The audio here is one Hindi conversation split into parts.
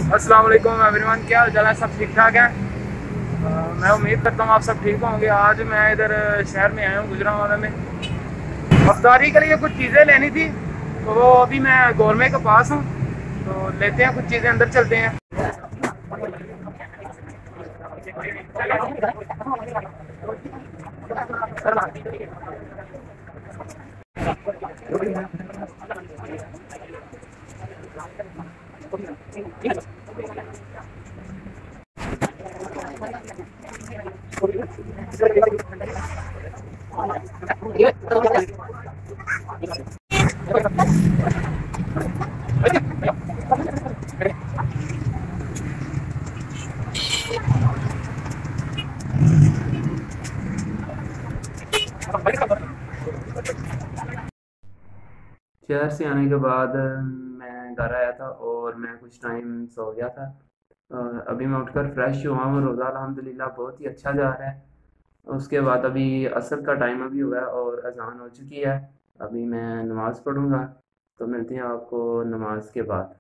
अस्सलाम वालेकुम एवरीवन, क्या हाल चाल है? सब ठीक ठाक है। मैं उम्मीद करता हूँ आप सब ठीक होंगे। आज मैं इधर शहर में आया हूँ, गुजरांवाला में। अफ्तारी के लिए कुछ चीज़ें लेनी थी, तो वो अभी मैं गौरमे के पास हूँ, तो लेते हैं कुछ चीज़ें, अंदर चलते हैं। शहर से आने के बाद मैं घर आया था और मैं कुछ टाइम सो गया था। अभी मैं उठकर फ्रेश हुआ हूँ। रोज़ा अल्हम्दुलिल्लाह बहुत ही अच्छा जा रहा है। उसके बाद अभी असर का टाइम अभी हुआ है और अजान हो चुकी है। अभी मैं नमाज़ पढ़ूँगा, तो मिलते हैं आपको नमाज के बाद।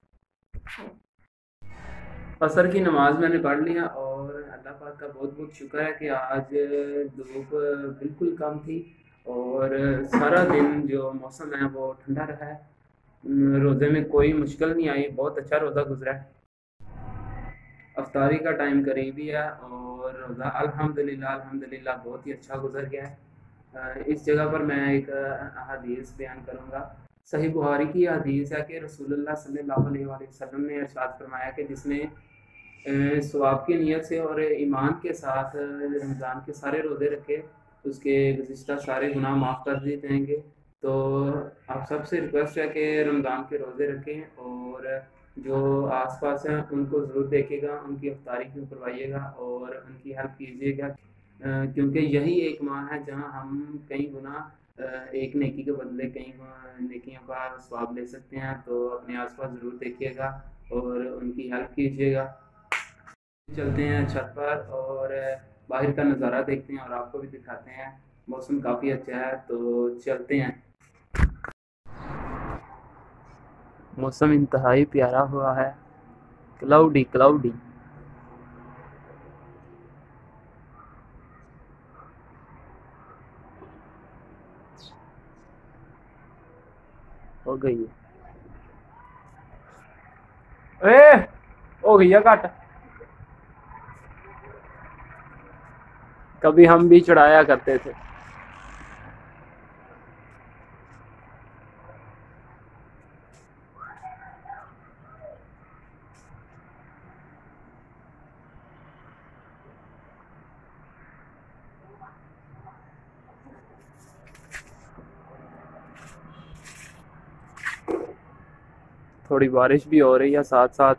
असर की नमाज मैंने पढ़ लिया और अल्लाह पाक का बहुत बहुत शुक्र है कि आज धूप बिल्कुल कम थी और सारा दिन जो मौसम है वो ठंडा रहा है। रोज़े में कोई मुश्किल नहीं आई, बहुत अच्छा रोज़ा गुजरा है। अफ्तारी का टाइम करीब ही है और रोज़ा अल्हम्दुलिल्लाह अल्हम्दुलिल्लाह बहुत ही अच्छा गुजर गया है। इस जगह पर मैं एक हदीस बयान करूँगा। सही बुखारी की हदीस है कि रसूलुल्लाह सल्लल्लाहु अलैहि वसल्लम ने इरशाद फरमाया कि जिसने सवाब की नीयत से और ईमान के साथ रमज़ान के सारे रोज़े रखे, उसके गुज़िश्ता सारे गुनाह माफ़ कर दिए जाएंगे। तो आप सबसे रिक्वेस्ट है कि रमज़ान के रोज़े रखें और जो आसपास हैं उनको ज़रूर देखिएगा, उनकी अफ्तारी क्यों करवाइएगा और उनकी हेल्प कीजिएगा। क्योंकि यही एक माह है जहाँ हम कई गुना एक नेकी के बदले कई नेकियों का स्वाब ले सकते हैं। तो अपने आसपास ज़रूर देखिएगा और उनकी हेल्प कीजिएगा। चलते हैं छत पर और बाहर का नज़ारा देखते हैं और आपको भी दिखाते हैं। मौसम काफ़ी अच्छा है, तो चलते हैं। मौसम इंतहाई प्यारा हुआ है, क्लाउडी क्लाउडी हो गई है। ए हो गई है घट। कभी हम भी चढ़ाया करते थे। थोड़ी बारिश भी हो रही है साथ साथ।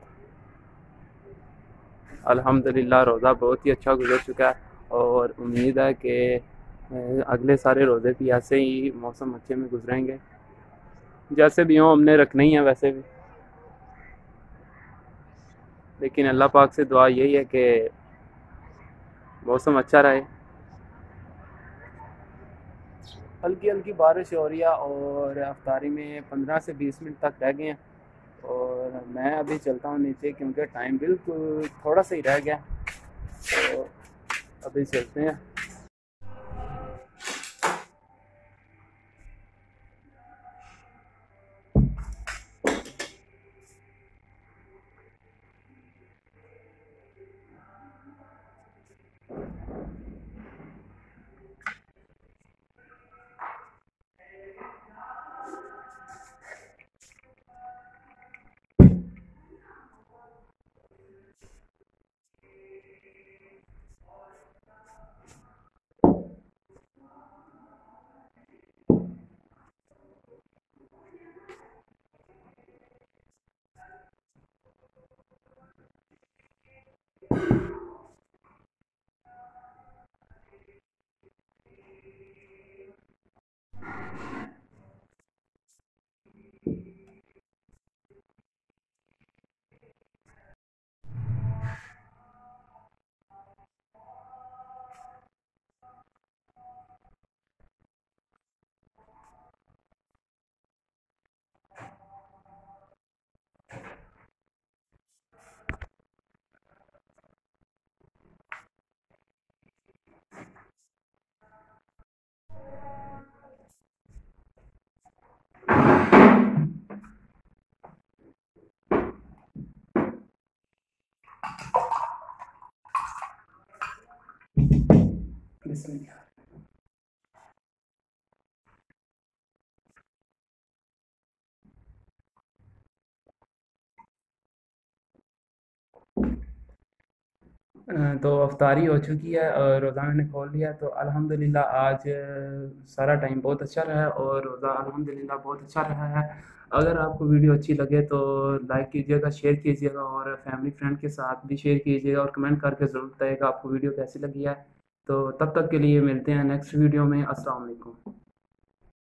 अल्हम्दुलिल्लाह रोज़ा बहुत ही अच्छा गुजर चुका है और उम्मीद है कि अगले सारे रोज़े भी ऐसे ही मौसम अच्छे में गुजरेंगे। जैसे भी हों हमने रखना ही है वैसे भी, लेकिन अल्लाह पाक से दुआ यही है कि मौसम अच्छा रहे। हल्की हल्की बारिश हो रही है और अफ्तारी में 15 से 20 मिनट तक रह गए हैं और मैं अभी चलता हूँ नीचे क्योंकि टाइम बिल्कुल थोड़ा सा ही रह गया। तो अभी चलते हैं। नहीं आ तो अफ्तारी हो चुकी है और रोज़ा मैंने खोल लिया। तो अल्हम्दुलिल्लाह आज सारा टाइम बहुत अच्छा रहा और रोज़ा अल्हम्दुलिल्लाह बहुत अच्छा रहा है। अगर आपको वीडियो अच्छी लगे तो लाइक कीजिएगा, शेयर कीजिएगा और फैमिली फ्रेंड के साथ भी शेयर कीजिएगा और कमेंट करके ज़रूर बताइएगा आपको वीडियो कैसी लगी है। तो तब तक के लिए मिलते हैं नेक्स्ट वीडियो में। अस्सलाम वालेकुम।